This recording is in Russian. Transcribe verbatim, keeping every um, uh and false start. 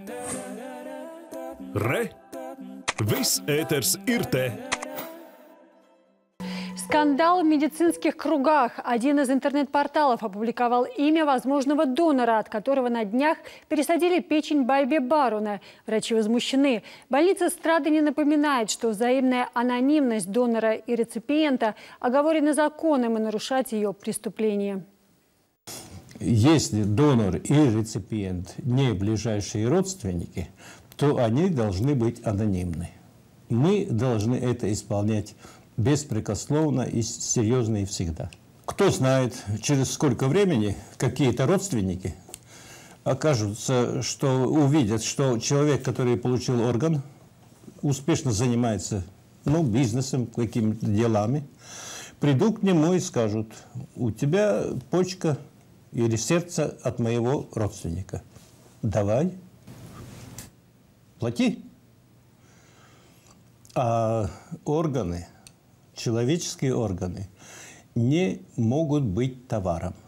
Re! Viss ēters ir te! Скандал в медицинских кругах. Один из интернет-порталов опубликовал имя возможного донора, от которого на днях пересадили печень Байбе Баруна. Врачи возмущены. Больница Страдани напоминает, что взаимная анонимность донора и реципиента оговорена законом, и нарушать ее преступление. Если донор и реципиент не ближайшие родственники, то они должны быть анонимны. Мы должны это исполнять беспрекословно и серьезно и всегда. Кто знает, через сколько времени какие-то родственники окажутся, что увидят, что человек, который получил орган, успешно занимается ну, бизнесом, какими-то делами, придут к нему и скажут: у тебя почка или сердце от моего родственника. Давай, плати. А органы, человеческие органы, не могут быть товаром.